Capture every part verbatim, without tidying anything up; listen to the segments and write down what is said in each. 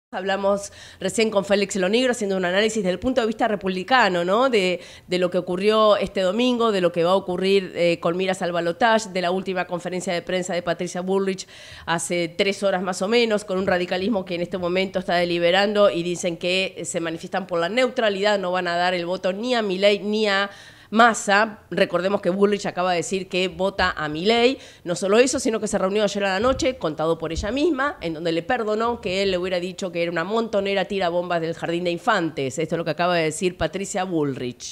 Hablamos recién con Félix Lonigro haciendo un análisis desde el punto de vista republicano, ¿no? De, de lo que ocurrió este domingo, de lo que va a ocurrir eh, con miras al balotaje, de la última conferencia de prensa de Patricia Bullrich hace tres horas más o menos, con un radicalismo que en este momento está deliberando y dicen que se manifiestan por la neutralidad, no van a dar el voto ni a Milei ni a Massa. Recordemos que Bullrich acaba de decir que vota a Milei. No solo eso, sino que se reunió ayer a la noche, contado por ella misma, en donde le perdonó que él le hubiera dicho que era una montonera tira bombas del Jardín de Infantes. Esto es lo que acaba de decir Patricia Bullrich.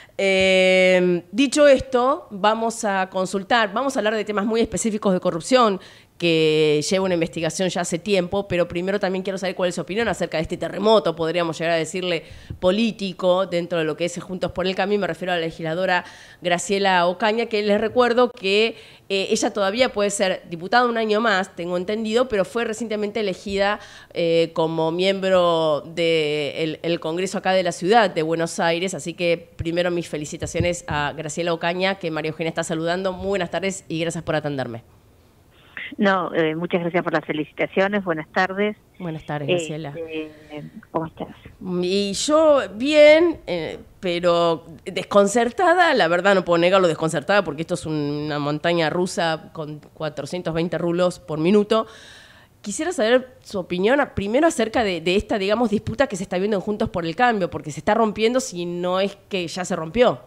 Eh, dicho esto, vamos a consultar, vamos a hablar de temas muy específicos de corrupción que lleva una investigación ya hace tiempo, pero primero también quiero saber cuál es su opinión acerca de este terremoto, podríamos llegar a decirle político, dentro de lo que es Juntos por el Cambio. Me refiero a la legisladora Graciela Ocaña, que les recuerdo que eh, ella todavía puede ser diputada un año más, tengo entendido, pero fue recientemente elegida eh, como miembro del el Congreso acá de la ciudad de Buenos Aires, así que primero mis felicitaciones a Graciela Ocaña, que María Eugenia está saludando. Muy buenas tardes y gracias por atenderme. No, eh, muchas gracias por las felicitaciones, buenas tardes. Buenas tardes, Graciela. Eh, eh, ¿Cómo estás? Y yo bien, eh, pero desconcertada, la verdad no puedo negarlo, desconcertada, porque esto es una montaña rusa con cuatrocientos veinte rulos por minuto. Quisiera saber su opinión primero acerca de, de esta, digamos, disputa que se está viendo en Juntos por el Cambio, porque se está rompiendo si no es que ya se rompió.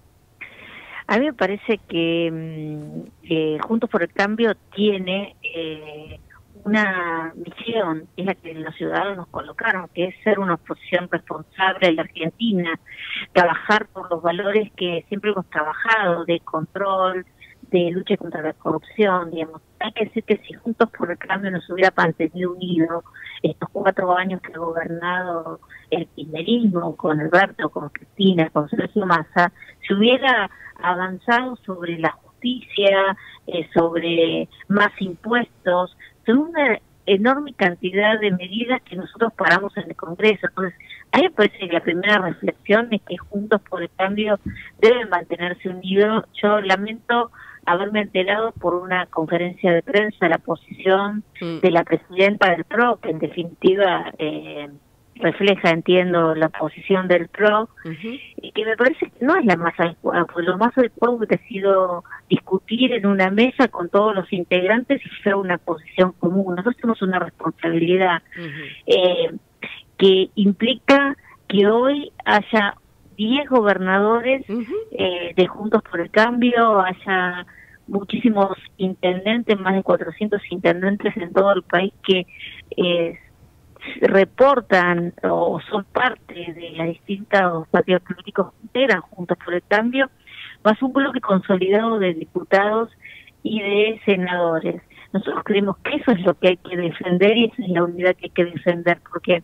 A mí me parece que eh, Juntos por el Cambio tiene eh, una misión, es la que los ciudadanos nos colocaron, que es ser una oposición responsable en la Argentina, trabajar por los valores que siempre hemos trabajado, de control, de lucha contra la corrupción, digamos. Hay que decir que si Juntos por el Cambio nos hubiera mantenido unidos estos cuatro años que ha gobernado el kirchnerismo, con Alberto, con Cristina, con Sergio Massa, se hubiera avanzado sobre la justicia, eh, sobre más impuestos, sobre una enorme cantidad de medidas que nosotros paramos en el Congreso. Entonces, a mí me parece que la primera reflexión es que Juntos por el Cambio deben mantenerse unidos. Yo lamento haberme enterado por una conferencia de prensa la posición mm. de la presidenta del P R O, que en definitiva eh, refleja, entiendo, la posición del P R O, uh-huh. y que me parece que no es la más adecuada, porque lo más adecuado hubiera sido discutir en una mesa con todos los integrantes y llegar a una posición común. Nosotros tenemos una responsabilidad uh-huh. eh, que implica que hoy haya diez gobernadores uh-huh. eh, de Juntos por el Cambio, haya muchísimos intendentes, más de cuatrocientos intendentes en todo el país que eh, reportan o son parte de las distintas partidos políticos que integran Juntos por el Cambio, más un bloque consolidado de diputados y de senadores. Nosotros creemos que eso es lo que hay que defender y esa es la unidad que hay que defender, porque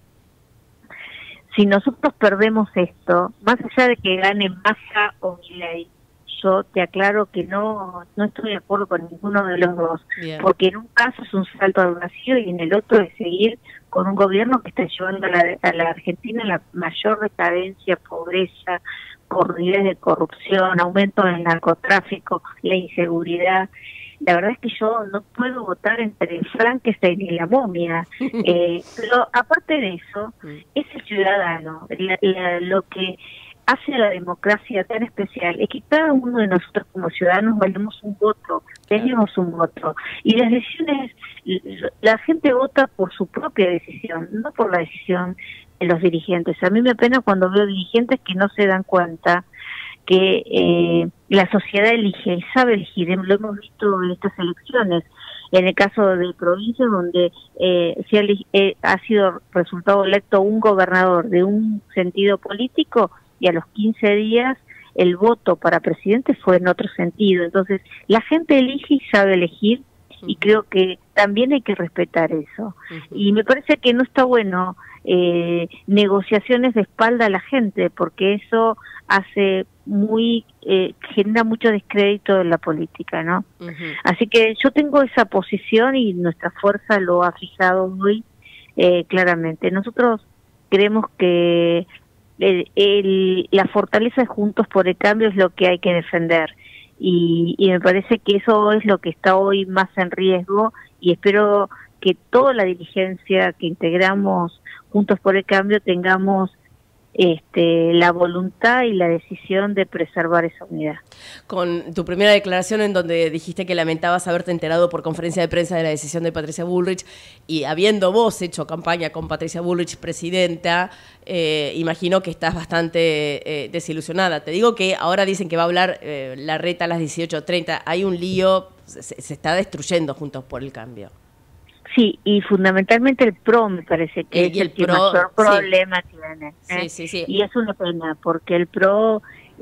si nosotros perdemos esto, más allá de que gane Massa o Milei, yo te aclaro que no no estoy de acuerdo con ninguno de los dos, Bien. porque en un caso es un salto al vacío y en el otro es seguir con un gobierno que está llevando a la, a la Argentina a la mayor decadencia, pobreza, por niveles de corrupción, aumento del narcotráfico, la inseguridad. La verdad es que yo no puedo votar entre Frankenstein y la momia, eh, pero aparte de eso, es el ciudadano, la, la, lo que hace a la democracia tan especial es que cada uno de nosotros como ciudadanos valemos un voto, tenemos un voto, y las decisiones, la gente vota por su propia decisión, no por la decisión de los dirigentes. A mí me apena cuando veo dirigentes que no se dan cuenta que eh, la sociedad elige y sabe elegir. Lo hemos visto en estas elecciones, en el caso de provincias donde eh, se ha, eh, ha sido resultado electo un gobernador de un sentido político y a los quince días el voto para presidente fue en otro sentido. Entonces, la gente elige y sabe elegir, y creo que también hay que respetar eso. Y me parece que no está bueno eh, negociaciones de espalda a la gente, porque eso hace muy, eh, genera mucho descrédito en la política, ¿no? Uh-huh. Así que yo tengo esa posición y nuestra fuerza lo ha fijado muy eh, claramente. Nosotros creemos que el, el, la fortaleza de Juntos por el Cambio es lo que hay que defender. Y, y me parece que eso es lo que está hoy más en riesgo, y espero que toda la dirigencia que integramos Juntos por el Cambio tengamos este, la voluntad y la decisión de preservar esa unidad. Con tu primera declaración en donde dijiste que lamentabas haberte enterado por conferencia de prensa de la decisión de Patricia Bullrich, y habiendo vos hecho campaña con Patricia Bullrich, presidenta, eh, imagino que estás bastante eh, desilusionada. Te digo que ahora dicen que va a hablar eh, Larreta a las dieciocho treinta. Hay un lío, se, se está destruyendo Juntos por el Cambio. Sí, y fundamentalmente el P R O me parece que y, es y el, el que pro, mayor problema sí. tiene. ¿eh? Sí, sí, sí. Y es una pena, porque el P R O,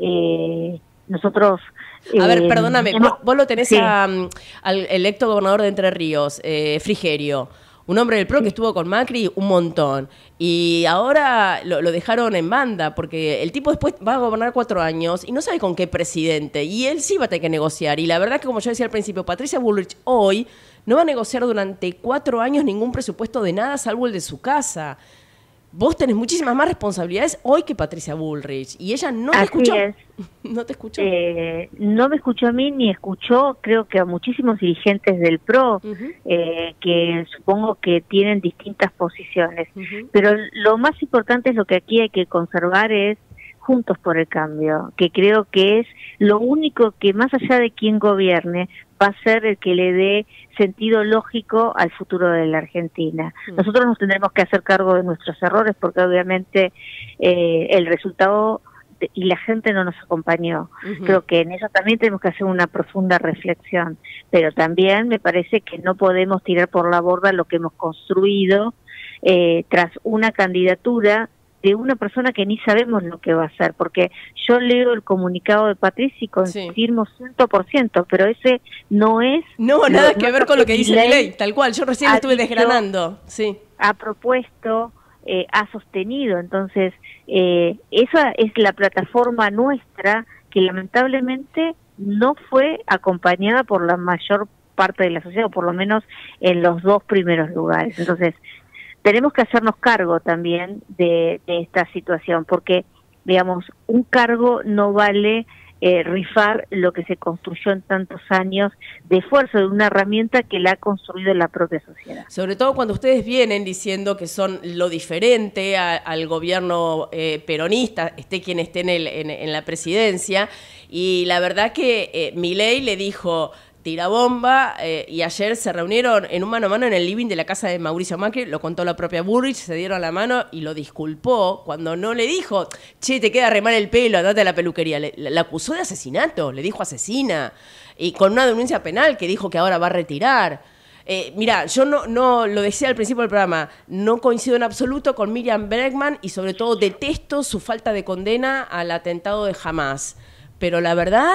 eh, nosotros... A eh, ver, perdóname, hemos, vos, vos lo tenés sí. a, al electo gobernador de Entre Ríos, eh, Frigerio, un hombre del P R O sí. que estuvo con Macri un montón, y ahora lo, lo dejaron en banda, porque el tipo después va a gobernar cuatro años y no sabe con qué presidente, y él sí va a tener que negociar, y la verdad que como yo decía al principio, Patricia Bullrich hoy no va a negociar durante cuatro años ningún presupuesto de nada, salvo el de su casa. Vos tenés muchísimas más responsabilidades hoy que Patricia Bullrich, y ella no te Así escuchó. Es. ¿No te escuchó? Eh, no me escuchó a mí, ni escuchó, creo que a muchísimos dirigentes del P R O, Uh-huh. eh, que supongo que tienen distintas posiciones. Uh-huh. Pero lo más importante es lo que aquí hay que conservar es Juntos por el Cambio, que creo que es lo único que más allá de quién gobierne, va a ser el que le dé sentido lógico al futuro de la Argentina. Mm. Nosotros nos tendremos que hacer cargo de nuestros errores porque obviamente eh, el resultado de, y la gente no nos acompañó. Uh-huh. Creo que en eso también tenemos que hacer una profunda reflexión, pero también me parece que no podemos tirar por la borda lo que hemos construido eh, tras una candidatura de una persona que ni sabemos lo que va a hacer, porque yo leo el comunicado de Patricia y confirmo sí. cien por ciento, pero ese no es... No, nada lo, que no ver con lo que dice Milei, tal cual, yo recién lo estuve dicho, desgranando. Sí. Ha propuesto, eh, ha sostenido, entonces eh, esa es la plataforma nuestra que lamentablemente no fue acompañada por la mayor parte de la sociedad, o por lo menos en los dos primeros lugares. Entonces, tenemos que hacernos cargo también de, de esta situación, porque, digamos, un cargo no vale eh, rifar lo que se construyó en tantos años de esfuerzo de una herramienta que la ha construido la propia sociedad. Sobre todo cuando ustedes vienen diciendo que son lo diferente a, al gobierno eh, peronista, esté quien esté en, el, en, en la presidencia, y la verdad que eh, Milei le dijo... tira bomba, eh, y ayer se reunieron en un mano a mano en el living de la casa de Mauricio Macri, lo contó la propia Bullrich, se dieron la mano y lo disculpó cuando no le dijo, che, te queda re mal el pelo, andate a la peluquería. Le, la acusó de asesinato, le dijo asesina, y con una denuncia penal que dijo que ahora va a retirar. Eh, mira, yo no, no lo decía al principio del programa, no coincido en absoluto con Miriam Bregman y sobre todo detesto su falta de condena al atentado de Hamás. Pero la verdad...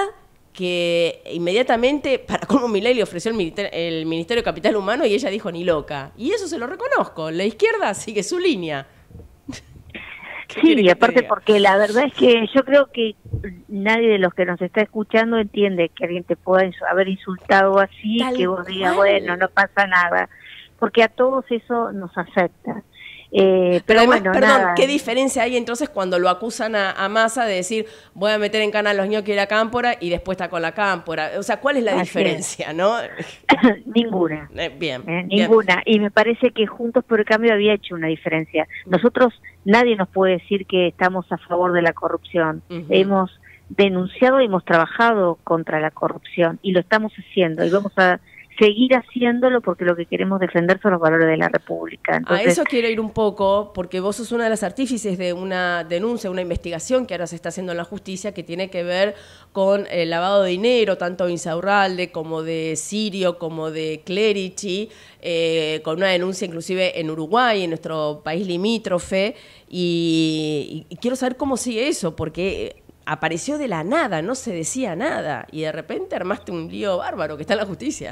que inmediatamente, para cómo Milei le ofreció el Ministerio, el Ministerio de Capital Humano y ella dijo ni loca. Y eso se lo reconozco, la izquierda sigue su línea. Sí, y aparte porque la verdad es que yo creo que nadie de los que nos está escuchando entiende que alguien te pueda haber insultado así, Tal que vos digas, bueno, no pasa nada, porque a todos eso nos afecta. Eh, pero, pero además, bueno, perdón, nada. ¿Qué diferencia hay entonces cuando lo acusan a, a Massa de decir voy a meter en cana a los ñoquis de la cámpora y después está con la cámpora? O sea, ¿cuál es la Así diferencia, es. no? Ninguna. Eh, bien, eh, bien. Ninguna. Y me parece que Juntos por el Cambio había hecho una diferencia. Nosotros, nadie nos puede decir que estamos a favor de la corrupción. Uh-huh. Hemos denunciado y hemos trabajado contra la corrupción y lo estamos haciendo y vamos a seguir haciéndolo porque lo que queremos defender son los valores de la República. Entonces, a eso quiero ir un poco, porque vos sos una de las artífices de una denuncia, una investigación que ahora se está haciendo en la justicia que tiene que ver con el lavado de dinero, tanto de Insaurralde como de Sirio, como de Clerici, eh, con una denuncia inclusive en Uruguay, en nuestro país limítrofe, y, y, y quiero saber cómo sigue eso, porque... apareció de la nada, no se decía nada, y de repente armaste un lío bárbaro que está en la justicia.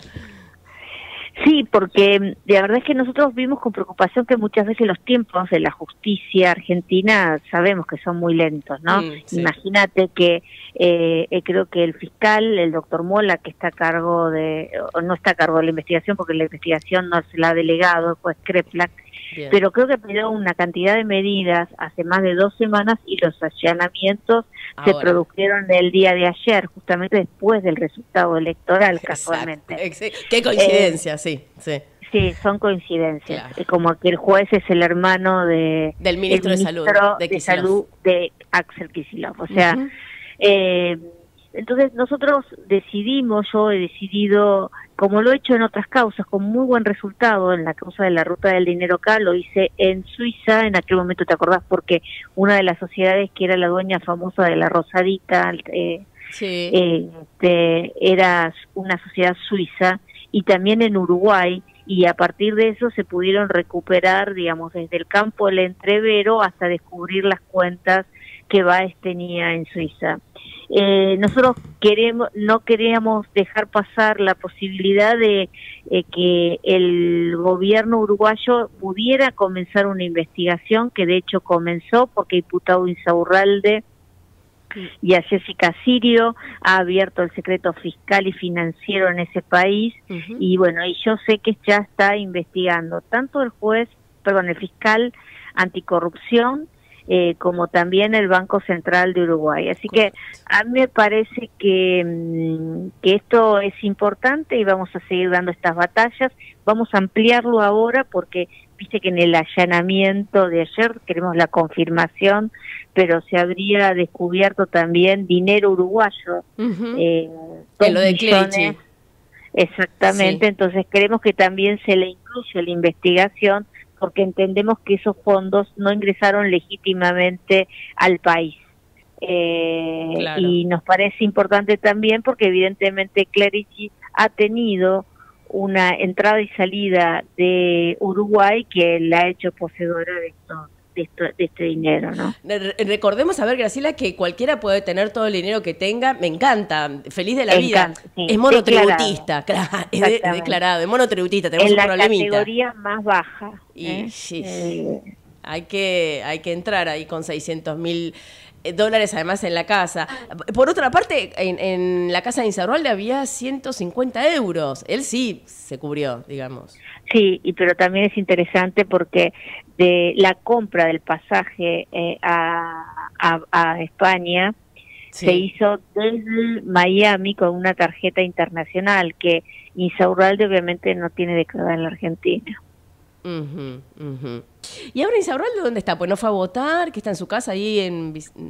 Sí, porque la verdad es que nosotros vimos con preocupación que muchas veces los tiempos de la justicia argentina sabemos que son muy lentos, ¿no? Mm, sí. Imagínate que eh, eh, creo que el fiscal, el doctor Mola, que está a cargo de, o no está a cargo de la investigación porque la investigación no se la ha delegado, pues Kreplak, Bien. Pero creo que pidió una cantidad de medidas hace más de dos semanas y los allanamientos Ahora. se produjeron el día de ayer, justamente después del resultado electoral, Exacto. casualmente. Qué coincidencia, eh, sí, sí. Sí, son coincidencias. Claro. Es como que el juez es el hermano de Del ministro, el de Salud, ministro de de Kicillof. Salud de Axel Kicillof. O sea, Ujú. eh, entonces nosotros decidimos, yo he decidido, como lo he hecho en otras causas, con muy buen resultado, en la causa de la ruta del dinero acá, lo hice en Suiza, en aquel momento te acordás, porque una de las sociedades que era la dueña famosa de la Rosadita, eh, Sí. eh, este, era una sociedad suiza, y también en Uruguay, y a partir de eso se pudieron recuperar, digamos, desde el campo del entrevero hasta descubrir las cuentas que Baez tenía en Suiza. Eh, nosotros queremos, no queríamos dejar pasar la posibilidad de eh, que el gobierno uruguayo pudiera comenzar una investigación, que de hecho comenzó porque el diputado Insaurralde y a Jessica Sirio ha abierto el secreto fiscal y financiero en ese país. Uh-huh. Y bueno, y yo sé que ya está investigando tanto el juez, perdón, el fiscal anticorrupción, eh, como también el Banco Central de Uruguay. Así que a mí me parece que, que esto es importante y vamos a seguir dando estas batallas. Vamos a ampliarlo ahora porque viste que en el allanamiento de ayer queremos la confirmación, pero se habría descubierto también dinero uruguayo. Uh-huh. eh, en lo de Clerici. Exactamente, sí. Entonces queremos que también se le incluya la investigación, porque entendemos que esos fondos no ingresaron legítimamente al país. Eh, claro. Y nos parece importante también porque evidentemente Clerici ha tenido una entrada y salida de Uruguay que la ha hecho poseedora de esto, de, esto, de este dinero, ¿no? Recordemos, a ver, Graciela, que cualquiera puede tener todo el dinero que tenga. Me encanta, feliz de la vida. Sí. Es monotributista, claro, es de, declarado, es monotributista, tenemos en un problemita. En la categoría más baja. Y ¿eh? sí, eh. hay, que, hay que entrar ahí con seiscientos mil dólares además en la casa. Por otra parte, en, en la casa de Insaurralde había ciento cincuenta euros. Él sí se cubrió, digamos. Sí, y pero también es interesante porque de la compra del pasaje eh, a, a, a España sí. se hizo desde Miami con una tarjeta internacional que Insaurralde obviamente no tiene declarada en la Argentina. Uh-huh, uh-huh. ¿Y ahora Insaurralde dónde está? Pues no fue a votar, que está en su casa ahí en,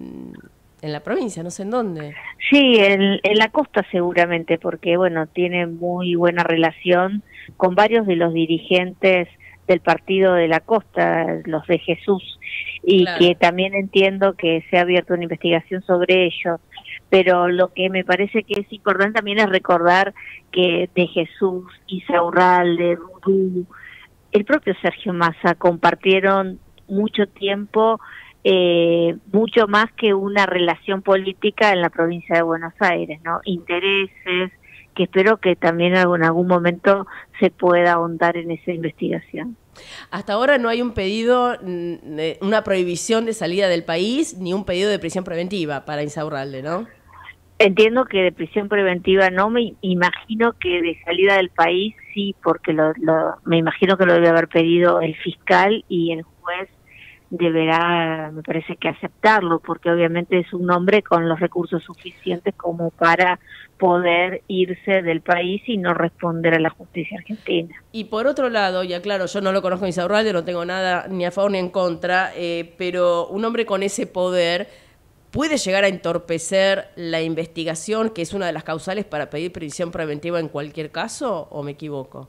en la provincia, no sé en dónde. Sí, en, en la costa seguramente, porque bueno, tiene muy buena relación con varios de los dirigentes del partido de la costa, los de Jesús, y claro. que también entiendo que se ha abierto una investigación sobre ellos. Pero lo que me parece que es importante también es recordar que de Jesús, Insaurralde, Rudú, el propio Sergio Massa compartieron mucho tiempo, eh, mucho más que una relación política en la provincia de Buenos Aires, ¿no? Intereses, que espero que también en algún momento se pueda ahondar en esa investigación. Hasta ahora no hay un pedido, una prohibición de salida del país, ni un pedido de prisión preventiva para Insaurralde, ¿no? Entiendo que de prisión preventiva no, me imagino que de salida del país sí, porque lo, lo, me imagino que lo debe haber pedido el fiscal y el juez deberá, me parece que aceptarlo, porque obviamente es un hombre con los recursos suficientes como para poder irse del país y no responder a la justicia argentina. Y por otro lado, ya claro, yo no lo conozco a Insaurralde, no tengo nada ni a favor ni en contra, eh, pero un hombre con ese poder puede llegar a entorpecer la investigación, que es una de las causales para pedir prisión preventiva en cualquier caso, ¿o me equivoco?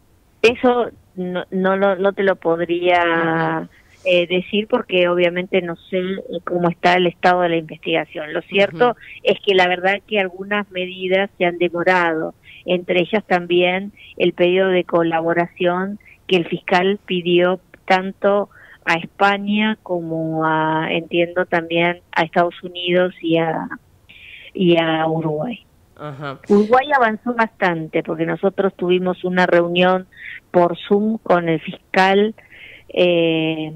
Eso no, no, lo, no te lo podría eh, decir porque obviamente no sé cómo está el estado de la investigación. Lo cierto uh-huh. es que la verdad que algunas medidas se han demorado, entre ellas también el pedido de colaboración que el fiscal pidió tanto a España como a, entiendo también a Estados Unidos y a y a Uruguay. Ajá. Uruguay avanzó bastante porque nosotros tuvimos una reunión por Zoom con el fiscal eh,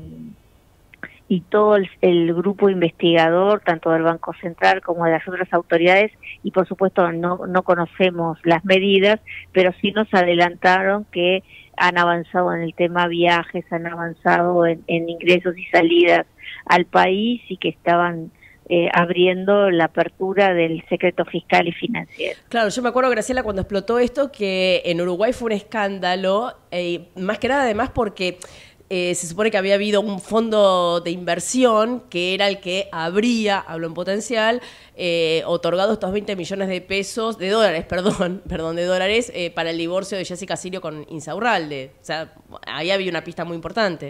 y todo el, el grupo investigador, tanto del Banco Central como de las otras autoridades, y por supuesto no, no conocemos las medidas, pero sí nos adelantaron que han avanzado en el tema viajes, han avanzado en, en ingresos y salidas al país y que estaban eh, abriendo la apertura del secreto fiscal y financiero. Claro, yo me acuerdo, Graciela, cuando explotó esto, que en Uruguay fue un escándalo, eh, más que nada además porque eh, se supone que había habido un fondo de inversión que era el que habría, hablo en potencial, eh, otorgado estos veinte millones de pesos, de dólares, perdón, perdón, de dólares, eh, para el divorcio de Jessica Sirio con Insaurralde. O sea, ahí había una pista muy importante.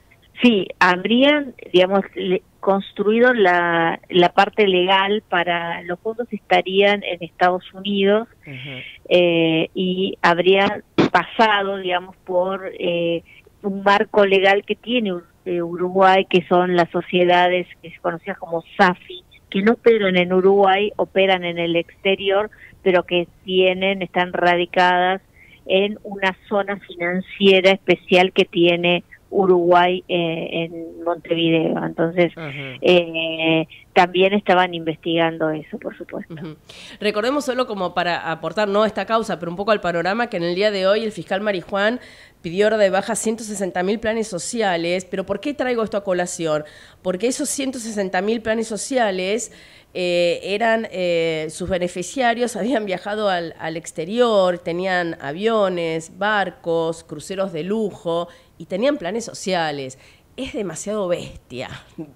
Sí, habrían, digamos, le, construido la, la parte legal para los fondos estarían en Estados Unidos. Uh-huh. eh, y habrían pasado, digamos, por eh, un marco legal que tiene eh, Uruguay, que son las sociedades que se conocían como SAFI, que no operan en Uruguay, operan en el exterior, pero que tienen, están radicadas en una zona financiera especial que tiene Uruguay eh, en Montevideo. Entonces, uh-huh. eh, también estaban investigando eso, por supuesto. Uh-huh. Recordemos solo como para aportar, no a esta causa, pero un poco al panorama, que en el día de hoy el fiscal Marijuán pidió hora de baja ciento sesenta mil planes sociales. ¿Pero por qué traigo esto a colación? Porque esos ciento sesenta mil planes sociales eh, eran, eh, sus beneficiarios habían viajado al, al exterior, tenían aviones, barcos, cruceros de lujo y tenían planes sociales. Es demasiado bestia.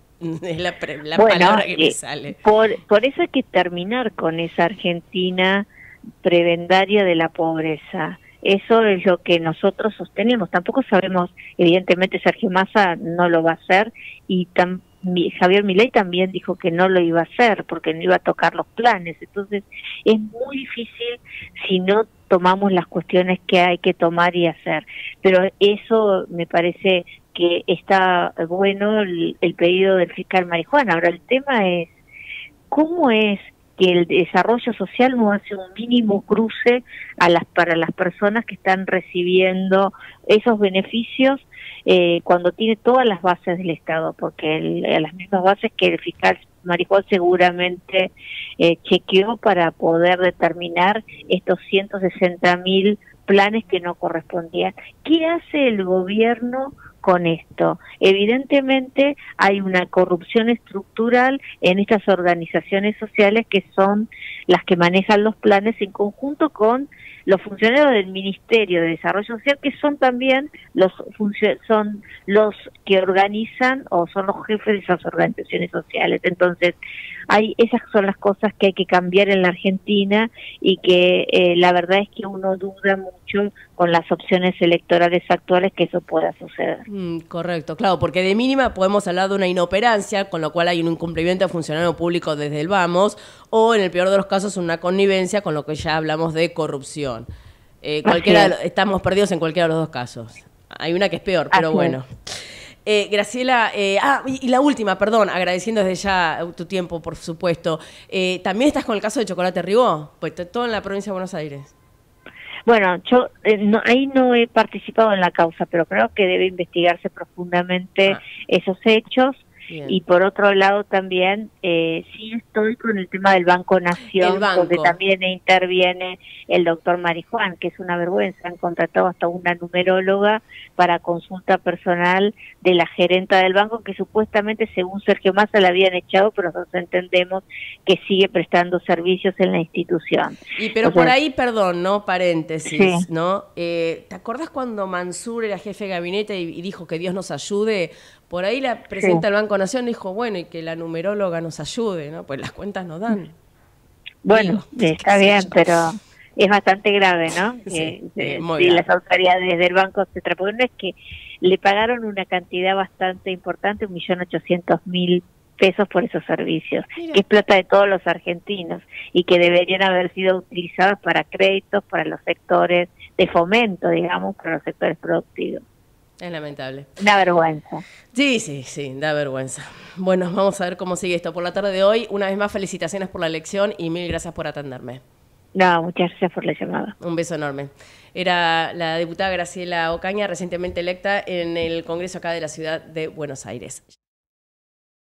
Es la, la bueno, palabra que me eh, sale. Por, por eso hay que terminar con esa Argentina prebendaria de la pobreza. Eso es lo que nosotros sostenemos. Tampoco sabemos, evidentemente Sergio Massa no lo va a hacer y tam, Javier Milei también dijo que no lo iba a hacer porque no iba a tocar los planes. Entonces es muy difícil si no tomamos las cuestiones que hay que tomar y hacer. Pero eso me parece que está bueno el, el pedido del fiscal Marijuán. Ahora el tema es cómo es que el desarrollo social no hace un mínimo cruce a las para las personas que están recibiendo esos beneficios eh, cuando tiene todas las bases del Estado, porque el, las mismas bases que el fiscal Marijuán seguramente eh, chequeó para poder determinar estos ciento sesenta mil planes que no correspondían. ¿Qué hace el gobierno con esto? Evidentemente hay una corrupción estructural en estas organizaciones sociales que son las que manejan los planes en conjunto con los funcionarios del Ministerio de Desarrollo Social, que son también los son los que organizan o son los jefes de esas organizaciones sociales. Entonces, hay esas son las cosas que hay que cambiar en la Argentina y que eh, la verdad es que uno duda mucho con las opciones electorales actuales que eso pueda suceder. Mm, correcto, claro, porque de mínima podemos hablar de una inoperancia, con lo cual hay un incumplimiento de funcionario público desde el vamos, o en el peor de los casos una connivencia, con lo que ya hablamos de corrupción. Eh, cualquiera, estamos perdidos en cualquiera de los dos casos. Hay una que es peor, pero Así bueno. Eh, Graciela, eh, ah, y, y la última, perdón, agradeciendo desde ya tu tiempo, por supuesto. Eh, ¿También estás con el caso de Chocolate Ribó? Pues todo en la provincia de Buenos Aires. Bueno, yo eh, no, ahí no he participado en la causa, pero creo que debe investigarse profundamente ah. esos hechos. Bien. Y por otro lado también, eh, sí estoy con el tema del Banco Nación, el banco. donde también interviene el doctor Marijuán, que es una vergüenza. Han contratado hasta una numeróloga para consulta personal de la gerenta del banco, que supuestamente, según Sergio Massa, la habían echado, pero nosotros entendemos que sigue prestando servicios en la institución. Y pero o sea, por ahí, perdón, ¿no? Paréntesis, sí. ¿no? Eh, ¿Te acordás cuando Mansur era jefe de gabinete y, y dijo que Dios nos ayude? Por ahí la presidenta sí. del Banco Nación dijo, bueno, y que la numeróloga nos ayude, ¿no? Pues las cuentas no dan. Bueno, Digo, está bien, yo. pero es bastante grave, ¿no? Sí, que, eh, muy si grave. las autoridades del banco se traponen, es que le pagaron una cantidad bastante importante, un millón ochocientos mil pesos por esos servicios, Mira. que es plata de todos los argentinos y que deberían haber sido utilizados para créditos, para los sectores de fomento, digamos, para los sectores productivos. Es lamentable. Da vergüenza. Sí, sí, sí, da vergüenza. Bueno, vamos a ver cómo sigue esto por la tarde de hoy. Una vez más, felicitaciones por la elección y mil gracias por atenderme. No, muchas gracias por la llamada. Un beso enorme. Era la diputada Graciela Ocaña, recientemente electa en el Congreso acá de la ciudad de Buenos Aires.